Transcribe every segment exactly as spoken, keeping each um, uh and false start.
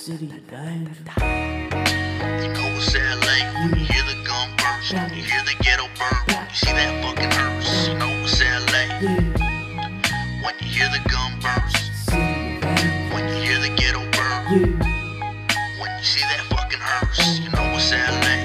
City gang. You know it's L A when you hear the gun burst, when you hear the ghetto burn, you see that fucking hearse. You know it's L A when you hear the gun burst, when you hear the ghetto burn, when you see that fucking hearse. You know it's L A,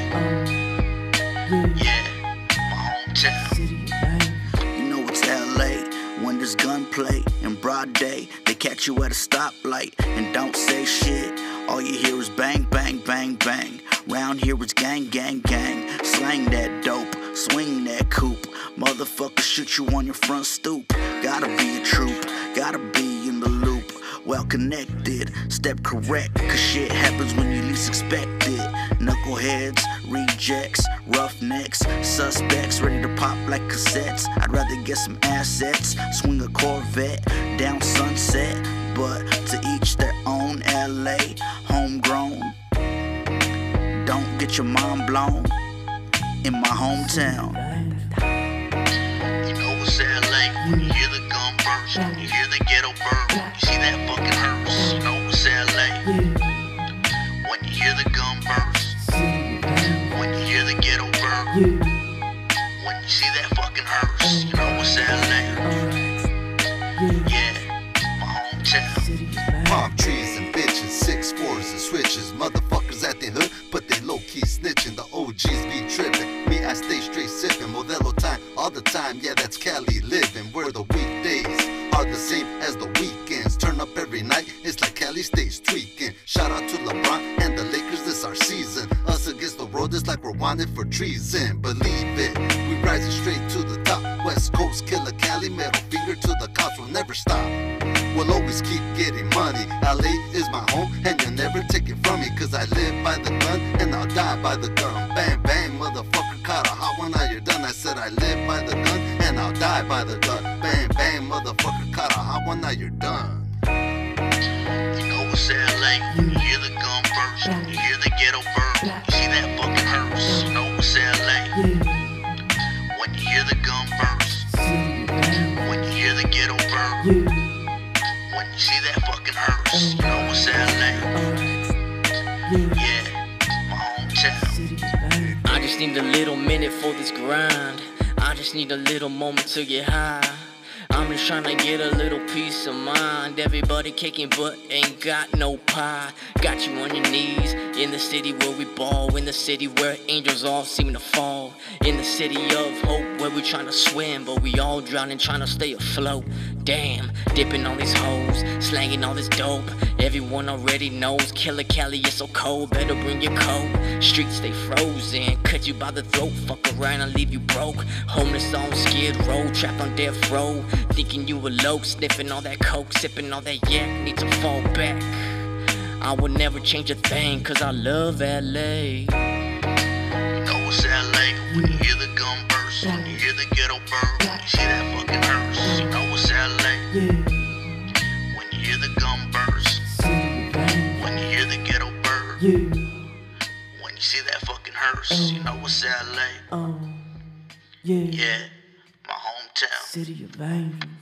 yeah, my hometown. You know it's L A when there's gunplay in broad day. They catch you at a stoplight and don't say shit. All you hear is bang, bang, bang, bang. Round here it's gang, gang, gang. Slang that dope, swing that coupe. Motherfucker shoot you on your front stoop. Gotta be a troop, gotta be in the loop. Well connected, step correct, cause shit happens when you least expect it. Knuckleheads, rejects, roughnecks, suspects ready to pop like cassettes. I'd rather get some assets, swing a Corvette down Sunset. But to each their own. L A, homegrown. Don't get your mind blown in my hometown. You know it's L A when you hear the gun burst, when you hear the ghetto burn, you see that fucking hearse. You know it's L A when you hear the gun burst, when you hear the ghetto burn, when you see that fucking hearse. You know it's L A, yeah, my hometown. Palm trees and bitches, six fours and switches. Motherfuckers at the hood, but they low-key snitching. The O Gs be tripping. Me, I stay straight sipping. Modelo time, all the time, yeah, that's Cali living. Where the weekdays are the same as the weekends. Turn up every night, it's like Cali stays tweaking. Shout out to LeBron and the Lakers, this our season. Us against the world, it's like we're wanted for treason. Believe it, we rising straight to the top. West Coast killer Cali, middle finger to the cops, will never stop. We'll always keep getting money. L A is my home, and you'll never take it from me. Cause I live by the gun, and I'll die by the gun. Bang, bang, motherfucker, caught a hot one, now you're done. I said I live by the gun, and I'll die by the gun. Bang, bang, motherfucker, caught a hot one, now you're done. You know it's L A when you hear the gun burst, when you hear the ghetto burn, you see that fucking hearse. You know it's L A when you hear the gun burst, when you hear the ghetto burn, when you see that fucking hearse. You know it's L A, yeah, my hometown. I just need a little minute for this grind. I just need a little moment to get high. I'm just trying to get a little peace of mind. Everybody kicking but ain't got no pie. Got you on your knees in the city where we ball, in the city where angels all seem to fall, in the city of hope where we trying to swim but we all drowning trying to stay afloat. Damn, dipping all these hoes, slanging all this dope. Everyone already knows Killer Cali is so cold, better bring your coat. Streets stay frozen, cut you by the throat, fuck around and leave you broke. Homeless on Skid Row, trapped on death row, thinking you elope, sniffing all that coke, sipping all that yak, need to fall back. I would never change a thing, cause I love L A. You know it's L A when you hear the gun burst, when you hear the ghetto burn, you see that fucking hearse. You know it's L A when you hear the gun burst, when you hear the ghetto burn, when you see that fucking hearse. You know it's L A, Oh, yeah, yeah, my hometown. city of veins.